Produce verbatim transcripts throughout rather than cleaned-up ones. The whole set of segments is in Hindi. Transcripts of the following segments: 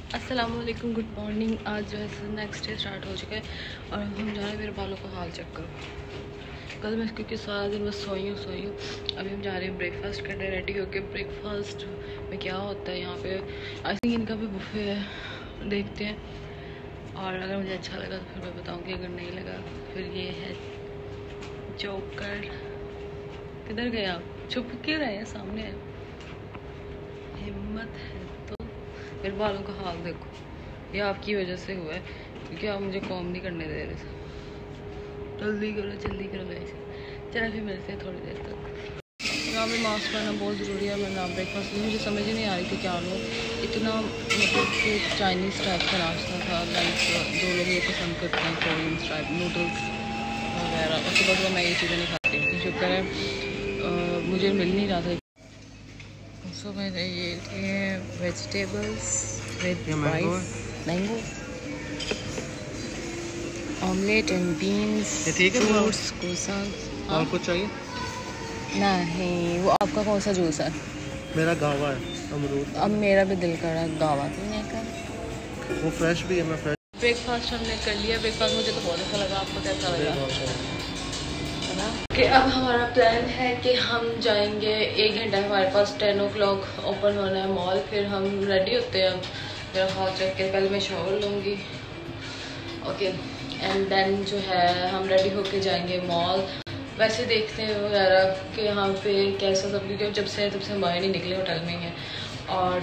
अस्सलाम वालेकुम, गुड मॉर्निंग। आज जो है नेक्स्ट डे स्टार्ट हो चुका है और हम जा रहे हैं मेरे बालों का हाल चेक करो। कल मैं क्योंकि सारा दिन बस सोई हूँ सोई हूँ अभी हम जा रहे हैं ब्रेकफास्ट करने, रेडी होके। ब्रेकफास्ट में क्या होता है यहाँ पे, आई थिंक इनका भी बुफे है, देखते हैं। और अगर मुझे अच्छा लगा तो फिर मैं बताऊँगी, अगर नहीं लगा फिर ये है जोकर। किधर गए आप, छुप क्यों रहे हैं, सामने है। हिम्मत है तो मेरे बालों का हाल देखो, ये आपकी वजह से हुआ है क्योंकि आप मुझे कॉम नहीं करने दे रहे थे। जल्दी करो जल्दी करो गाइस, चलो फिर मिलते हैं थोड़ी देर तक। यहाँ पे मास्क पहनना बहुत ज़रूरी है। मैं नाम ब्रेकफास्ट मुझे समझ ही नहीं आ रही थी क्या लो, इतना मतलब कि चाइनीज़ टाइप का नाश्ता था। लाइक जो लोग ये पसंद करते हैं कोरियन टाइप नूडल्स वगैरह, उसके बाद मैं ये चीज़ें नहीं खाती हूँ। शुक्र है आ, मुझे मिल नहीं रहा था। सो मैंने ये लिए vegetables with rice, mango, omelette and beans, fruits, कोसा। और कुछ चाहिए? नहीं, वो आपका कौन सा जूस है? मेरा गावा है, अमरूद। अब मेरा भी दिल कर रहा है गावा पीने का। वो फ्रेश भी है, मैं फ्रेश। ब्रेकफास्ट हमने कर लिया। ब्रेकफास्ट मुझे तो बहुत अच्छा लगा, आपको कैसा लगा? कि अब हमारा प्लान है कि हम जाएंगे, एक घंटा हमारे पास, टेन ओ क्लॉक ओपन होना है मॉल। फिर हम रेडी होते हैं, मेरा हाथ चेक के पहले मैं शॉवर लूँगी, ओके, एंड देन जो है हम रेडी होके जाएंगे मॉल। वैसे देखते हैं वगैरह कि यहाँ पे कैसा सब, क्योंकि जब से तब से हम बाहर नहीं निकले, होटल में ही हैं। और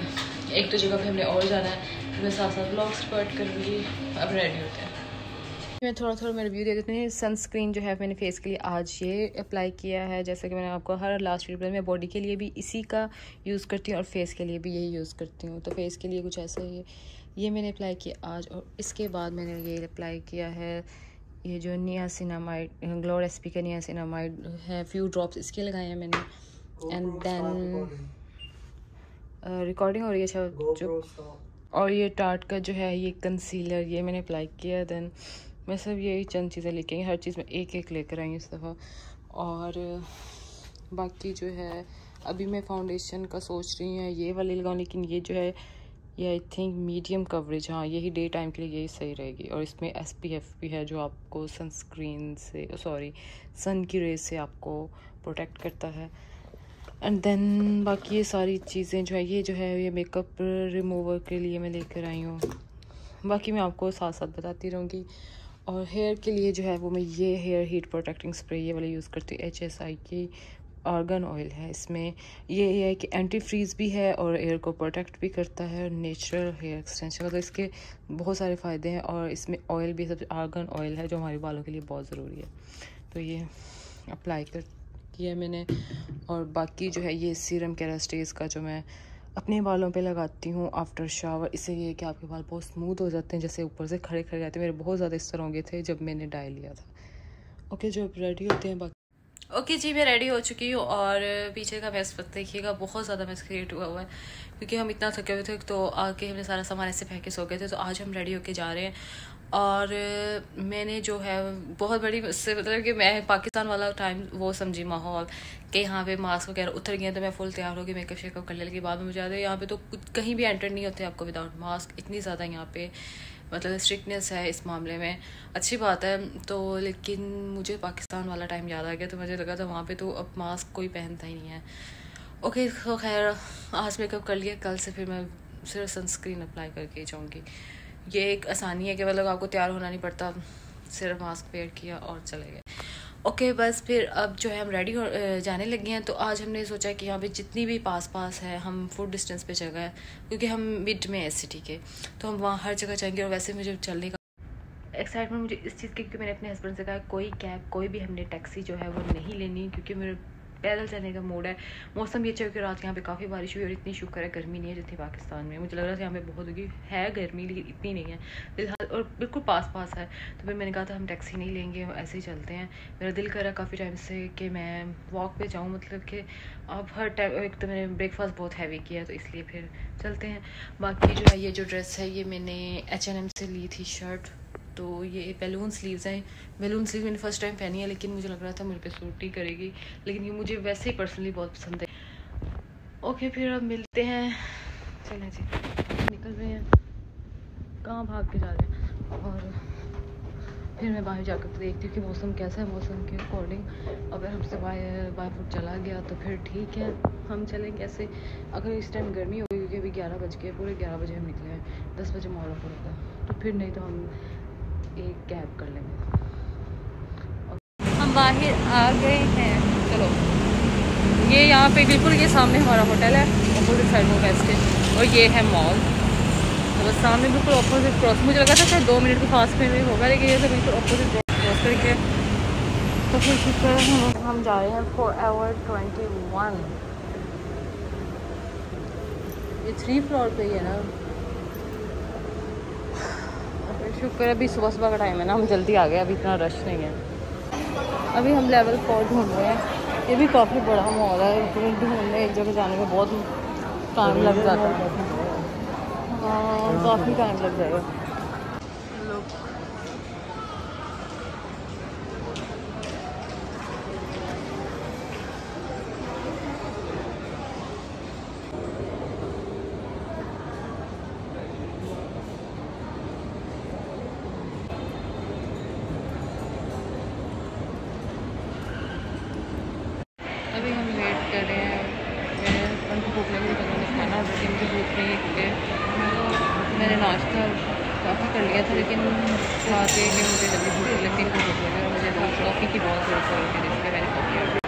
एक तो जगह पे हमने और जाना है, फिर मैं साथ साथ ब्लॉग स्टार्ट करूँगी। अब रेडी होते हैं। मैं थोड़ा थोड़ा मैं रिव्यू दे देती हूँ। सनस्क्रीन जो है मैंने फेस के लिए आज ये अप्लाई किया है, जैसे कि मैंने आपको हर लास्ट वीडियो में, मैं बॉडी के लिए भी इसी का यूज़ करती हूँ और फेस के लिए भी यही यूज़ करती हूँ। तो फेस के लिए कुछ ऐसा ही ये मैंने अप्लाई किया आज। और इसके बाद मैंने ये अप्लाई किया है ये जो नियासिनामाइड, ग्लो रेसिपी का नियासिनामाइड है, फ्यू ड्रॉप्स इसके लगाए हैं मैंने। एंड देन रिकॉर्डिंग हो रही है अच्छा जो। और ये टार्ट का जो है ये कंसीलर, ये मैंने अप्लाई किया। देन मैं सब यही चंद चीज़ें लेके आई, हर चीज़ में एक एक लेकर आई इस दफ़ा। और बाकी जो है अभी मैं फाउंडेशन का सोच रही हूँ ये वाली लगाऊँ, लेकिन ये जो है ये आई थिंक मीडियम कवरेज, हाँ यही डे टाइम के लिए यही सही रहेगी। और इसमें एस पी एफ भी है जो आपको सनस्क्रीन से, सॉरी सन की रेज से आपको प्रोटेक्ट करता है। एंड देन बाकी ये सारी चीज़ें जो है ये जो है ये मेकअप रिमूवर के लिए मैं लेकर आई हूँ। बाकी मैं आपको साथ साथ बताती रहूँगी। और हेयर के लिए जो है वो मैं ये हेयर हीट प्रोटेक्टिंग स्प्रे ये वाला यूज़ करती हूँ, एच एस आई की आर्गन ऑयल है। इसमें ये है कि एंटी फ्रीज भी है और एयर को प्रोटेक्ट भी करता है, नेचुरल हेयर एक्सटेंशन का, तो इसके बहुत सारे फ़ायदे हैं। और इसमें ऑयल भी सबसे आर्गन ऑयल है जो हमारे बालों के लिए बहुत ज़रूरी है, तो ये अप्लाई कर किया मैंने। और बाकी जो है ये सीरम केरास्टेज का जो मैं अपने बालों पे लगाती हूँ आफ्टर शावर। इससे ये है कि आपके बाल बहुत स्मूथ हो जाते हैं, जैसे ऊपर से खड़े खड़े जाते हैं। मेरे बहुत ज़्यादा इस तरह हो गए थे जब मैंने डाई लिया था। ओके जो रेडी होते हैं बाकी। ओके okay, जी मैं रेडी हो चुकी हूँ। और पीछे का मैस मत देखिएगा, बहुत ज़्यादा मैस क्रिएट हुआ हुआ है क्योंकि हम इतना थके हुए थे, तो आके हमने सारा सामान ऐसे फेंके सो गए थे। तो आज हम रेडी होके जा रहे हैं। और मैंने जो है बहुत बड़ी उससे मतलब कि मैं पाकिस्तान वाला टाइम वो समझी माहौल कि यहाँ पे मास्क वगैरह उतर गए, तो मैं फुल तैयार होगी मेकअप शेकअप कर लेने के बाद में मुझे याद है यहाँ पे तो कुछ कहीं भी एंटर नहीं होते आपको विदाउट मास्क। इतनी ज़्यादा यहाँ पे मतलब स्ट्रिक्टनेस है इस मामले में, अच्छी बात है। तो लेकिन मुझे पाकिस्तान वाला टाइम याद आ गया, तो मुझे लगा था वहाँ पे तो अब मास्क कोई पहनता ही नहीं है। ओके तो खैर आज मेकअप कर लिया, कल से फिर मैं सिर्फ सनस्क्रीन अप्लाई करके जाऊँगी। ये एक आसानी है कि मतलब आपको तैयार होना नहीं पड़ता, सिर्फ मास्क पेयर किया और चले गए। ओके बस फिर अब जो है हम रेडी हो जाने लगे हैं। तो आज हमने सोचा कि यहाँ पे जितनी भी पास पास है, हम फुट डिस्टेंस पे जगह है क्योंकि हम मिड में है सिटी के, तो हम वहाँ हर जगह जाएंगे। और वैसे मुझे चलने का एक्साइटमेंट मुझे इस चीज़ की, क्योंकि मैंने अपने हस्बैंड से कहा कोई कैब कोई भी हमने टैक्सी जो है वो नहीं लेनी, क्योंकि मेरे पैदल चलने का मूड है। मौसम ये अच्छा है कि रात यहाँ पे काफ़ी बारिश हुई और इतनी शुक्र है गर्मी नहीं है जितनी पाकिस्तान में। मुझे लग रहा था यहाँ पे बहुत होगी, है गर्मी लेकिन इतनी नहीं है फिलहाल, और बिल्कुल पास पास है। तो फिर मैंने कहा था हम टैक्सी नहीं लेंगे, ऐसे ही चलते हैं। मेरा दिल कर रहा है काफ़ी टाइम से कि मैं वॉक पे जाऊँ, मतलब कि अब हर टाइम, एक तो मैंने ब्रेकफास्ट बहुत हैवी किया तो इसलिए फिर चलते हैं। बाकी जो है ये जो ड्रेस है ये मैंने एच एन एम से ली थी शर्ट, तो ये बैलून स्लीव्स हैं। बैलून स्लीव मैंने फर्स्ट टाइम पहनी है, लेकिन मुझे लग रहा था मुझे पे सूट ही करेगी, लेकिन ये मुझे वैसे ही पर्सनली बहुत पसंद है। ओके फिर अब मिलते हैं, चलें जी निकल निकल रहे हैं, कहाँ भाग के जा रहे हैं। और फिर मैं बाहर जाकर देखती हूँ कि मौसम कैसा है, मौसम के अकॉर्डिंग अगर हमसे बाय बाय फुट चला गया तो फिर ठीक है, हम चलेंगे ऐसे। अगर इस टाइम गर्मी होगी क्योंकि अभी ग्यारह बज के पूरे ग्यारह बजे हम निकले हैं, दस बजे मॉल ओपन होता है, तो फिर नहीं तो हम एक कैब कर लेंगे। हम बाहर आ गए हैं, चलो। ये यहाँ पे बिल्कुल ये सामने हमारा होटल है, अपोजिट साइड में वेस्ट, और ये है मॉल। तो बस सामने बिल्कुल अपोजिट क्रॉस, मुझे लगा था शायद दो मिनट के पास में भी होगा, लेकिन ये तो बिल्कुल अपोजिट क्रॉस करके। तो फिर शुक्र हम हम जा रहे हैं फॉर एवर ट्वेंटी वन। ये थ्री फ्लोर पे ही है ना। फिर शुक्र अभी सुबह सुबह का टाइम है ना, हम जल्दी आ गए, अभी इतना रश नहीं है। अभी हम लेवल फोर ढूंढ रहे हैं, ये भी काफ़ी बड़ा मॉल है, ढूंढने एक जगह जाने में बहुत टाइम लग जाता है। हाँ काफ़ी टाइम लग जाएगा। अभी हम वेट कर रहे हैं, मेरे हस्बैंड को भूख लगी तो मैंने खाना ऑर्डर किया, मुझे भूख नहीं है क्योंकि मैंने नाश्ता काफ़ी कर लिया था, लेकिन खा के कि मुझे जल्दी भूख लगती है, भूख लगी और मुझे कॉफ़ी की बहुत ज़रूरत पड़ी थी, इसलिए मैंने कॉफ़ी ऑर्डर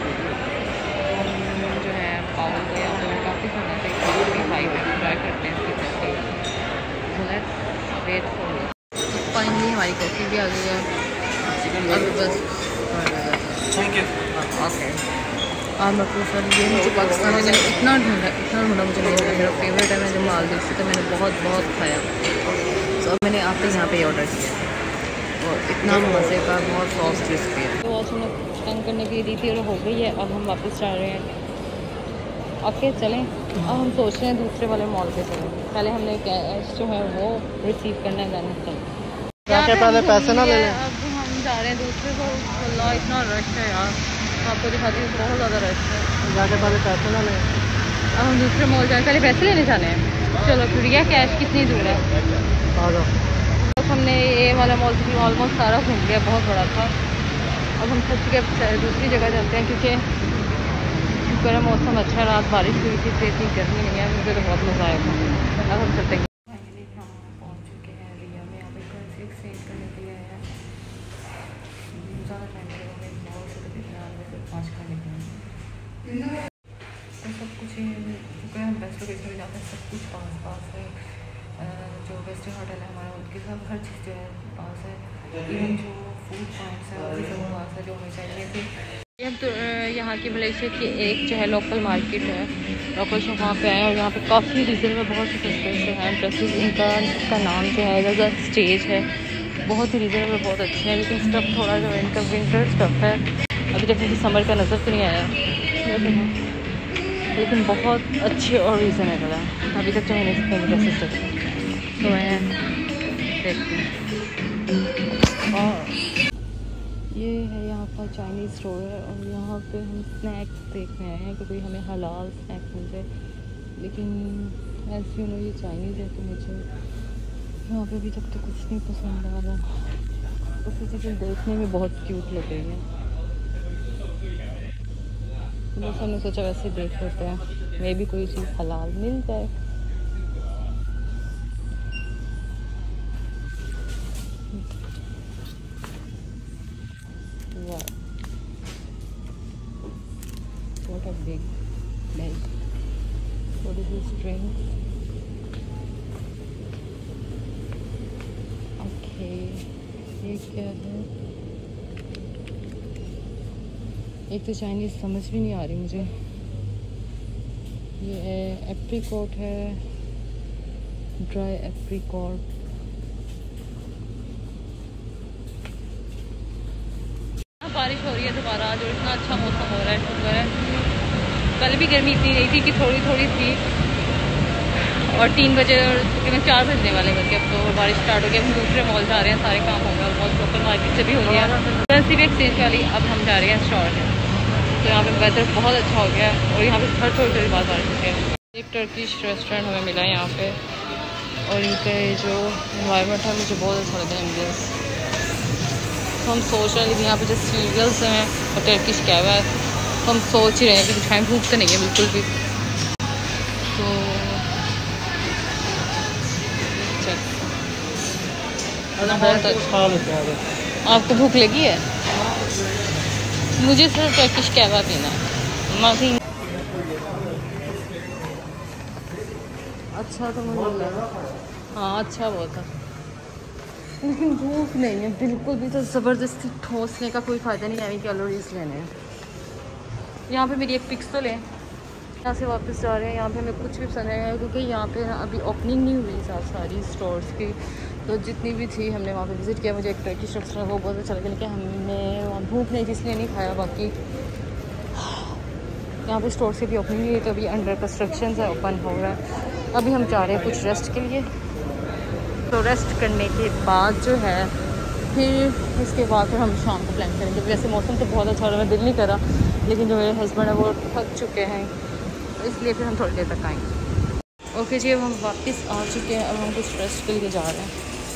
की। जो है पाउल को यहाँ पर काफ़ी खाना चाहिए, काफ़ी हाई में ट्राई करते हैं इसकी taste. So let's wait for it. तो फाइनली हमारी कॉफ़ी भी आ गई है, अब बस थैंक यू। ओके और मैं सर ये मुझे पाकिस्तान में मैंने इतना ढूंढा इतना ढूंढा मुझे नहीं मिला। मेरा फेवरेट है, मैं जब मालदीव से तो मैंने बहुत बहुत खाया, तो अब मैंने आते यहाँ पे ऑर्डर किया और इतना मज़े का बहुत सॉफ्ट क्रिस्पी है। तो आज हमने तंग करने के लिए दी थी और हो गई है, अब हम वापस जा रहे हैं। ओके चलें, अब हम सोच रहे हैं दूसरे वाले मॉल पे चलें। पहले हमने कैश जो है वो रिसीव करना है, देन चलें। जाके पहले पैसे ना ले लें। अब हम जा रहे हैं दूसरे को, अल्लाह इतना रश है यार, आपको दिखाती हूँ बहुत ज़्यादा रश है। जाके पहले पैसे ना लें। अब हम दूसरे मॉल जाए, पहले पैसे लेने जाने हैं। चलो फिर यह कैश कितनी दूर है, आ जाओ। अब हमने ये वाला मॉल ऑलमोस्ट सारा घूम लिया, बहुत बड़ा था। अब हम सोच के दूसरी जगह जाते हैं क्योंकि शुक्र है मौसम अच्छा है, रात बारिश हुई थी, इतनी गर्मी नहीं है, मुझे तो बहुत मज़ा आएगा। अब हम चलते हैं। फाइनली हम पहुँच चुके हैं रिया में, यहाँ पे करेंसी एक्सचेंज करने के लिए आए हैं। ज़्यादा टाइम लगेगा, एक मॉल से तो पाँच का निकलेंगे, तो सब कुछ ही शुक्र है हम बेस्ट लोकेशन में जाते हैं, सब कुछ पास पास है। जो बेस्ट होटल है हमारा, उनके सब हर चीज़ जो है पास है, इवन जो फूड पॉइंट्स है वो भी सब पास है जो हमें चाहिए थे। हम तो यहाँ की मलेशिया की एक जो है लोकल मार्केट है, लोकल शॉप, वहाँ पे आए हैं और यहाँ पे काफ़ी रीजन में बहुत से सस्ते से हैं ड्रेसेस। इनका इसका नाम जो है द स्टेज है, बहुत ही रीजन में बहुत अच्छे हैं, लेकिन स्टफ़ थोड़ा जो है इनका विंटर स्टफ़ है, अभी तक मुझे समर का नज़र तो नहीं आया, लेकिन बहुत अच्छे और रीज़नेबल है। अभी तक जो मैंने इसके ड्रेसेस देखे तो मैं देखती हूँ। और ये है यहाँ का चाइनीज़ स्टोर है और यहाँ पे हम स्नैक्स देखने आए हैं कि कोई हमें हलाल स्नैक्स मिल जाए, लेकिन एज यू नो ये चाइनीज़ है तो मुझे यहाँ पे अभी तक तो कुछ नहीं पसंद आ रहा। बस ये चीज़ें देखने में बहुत क्यूट लग रही हैं, बस हमने सोचा वैसे देख लेते हैं, मे भी कोई चीज़ हलाल मिल जाए। वाह what a big bag, what is this string? Okay ये क्या है, एक तो चाइनीज़ समझ भी नहीं आ रही मुझे। ये एप्रीकॉट है, ड्राई एप्रीकॉट। बारिश हो रही है दोबारा आज और इतना अच्छा मौसम हो रहा है, शुक्र है। कल भी गर्मी इतनी नहीं थी कि थोड़ी थोड़ी थी, और तीन बजे और तकरीबन चार बजने वाले बल्कि अब तो बारिश स्टार्ट हो गई। हम दूसरे मॉल जा रहे हैं, सारे काम हो गए, बहुत लोकल मार्केट से भी हो गया। करेंसी भी एक्सचेंज वाली अब हम जा रहे हैं स्टोर में, तो यहाँ पे वेदर बहुत अच्छा हो गया और यहाँ पे हर थोड़ी थोड़ी बात आ रही है। एक टर्किश रेस्टोरेंट हमें मिला है यहाँ पे, और इनका ये जो इन्वायरमेंट है मुझे बहुत अच्छा लगा एम्बियंस। तो हम सोच रहे हैं कि यहाँ पे जो सीरियल्स हैं और टर्किश कहवा है, तो हम सोच ही रहे हैं कि दिखाएं, भूख तो नहीं है बिल्कुल भी। तो बहुत अच्छा। आपको भूख लगी है? मुझे सिर्फ टर्किश कहवा पीना है। अच्छा तो मुझे लगा, हाँ अच्छा बहुत था, लेकिन भूख नहीं है बिल्कुल भी। तो ज़बरदस्ती ठोसने का कोई फ़ायदा नहीं है, कैलोरीज लेने हैं। यहाँ पे मेरी एक पिक्स तो लें। यहाँ से वापस जा रहे हैं। यहाँ पे हमें कुछ भी पसंद आया क्योंकि यहाँ पे अभी ओपनिंग नहीं हुई साथ सारी स्टोर्स की, तो जितनी भी थी हमने वहाँ पे विज़िट किया। मुझे एक टर्किश रेस्टोरेंट वो बहुत अच्छा लगा, लेकिन हमने वहाँ भूख नहीं थी इसलिए नहीं खाया। बाकी यहाँ पे स्टोर से भी ओपनिंग नहीं हुई, तो अभी अंडर कंस्ट्रक्शन है, ओपन हो रहा है। अभी हम जा रहे हैं कुछ रेस्ट के लिए। तो रेस्ट करने के बाद जो है फिर इसके बाद फिर हम शाम को प्लान करेंगे। वैसे मौसम तो बहुत अच्छा हो रहा है, दिल नहीं करा, लेकिन जो मेरे हस्बैंड है वो थक चुके हैं, तो इसलिए फिर हम थोड़ी देर तक आएंगे। ओके जी, अब हम वापस आ चुके हैं। अब हम कुछ रेस्ट के लिए जा रहे हैं।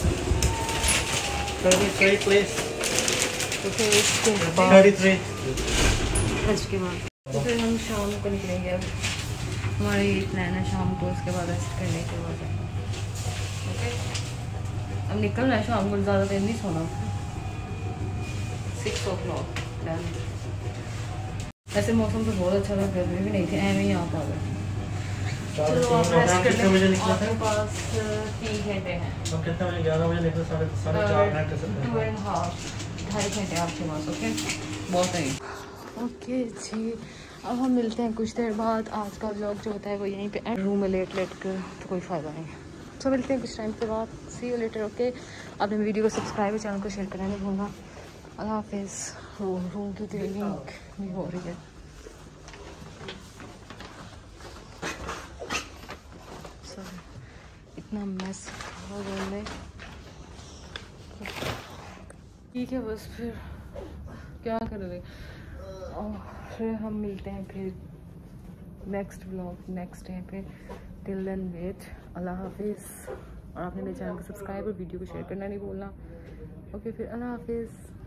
तो फिर इसके बाद तो फिर हम शाम को निकलेंगे। अब हमारा ये प्लान है शाम को, उसके बाद रेस्ट करने के बाद ओके। अब निकलना है शाम को, ज़्यादा देर नहीं सोना। Six o'clock done. ऐसे मौसम तो बहुत अच्छा था, गर्मी भी नहीं थी, ऐਵੇਂ ही आप आ गए। चलो आप रेस्ट कर लें। आपके पास तीन घंटे हैं। अब कितने बजे? ग्यारह बजे निकले, साढ़े साढ़े चार घंटे से टू एंड हाफ ढाई घंटे आपके पास। ओके बहुत है। ओके जी, अब हम मिलते हैं कुछ देर बाद। आज का व्लॉग जो होता है वो यहीं पे एंड। रूम में लेट लेट कर तो कोई फ़ायदा नहीं है, तो मिलते हैं कुछ टाइम के बाद। See you later. ओके, आपने वीडियो को सब्सक्राइब और चैनल को शेयर करना नहीं भूलना। अल्लाह हाफिज़। रूम की क्लीनिंग भी हो रही है। इतना मैस रूम में, ठीक है बस फिर क्या करोगे। और फिर हम मिलते हैं फिर नेक्स्ट व्लॉग नेक्स्ट डे पे। Till then wait. अल्लाह हाफिज़। और आपने मेरे चैनल को सब्सक्राइब और वीडियो को शेयर करना नहीं भूलना। ओके फिर अल्लाह हाफिज़।